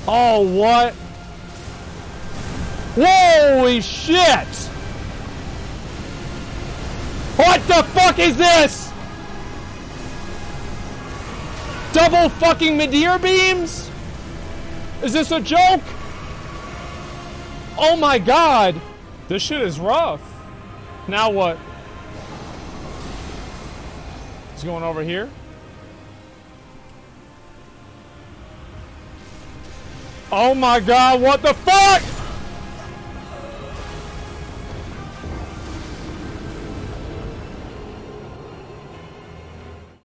Oh, what? Holy shit! What the fuck is this? Double fucking Midir beams? Is this a joke? Oh my god! This shit is rough. Now what? He's going over here. Oh my god, what the fuck?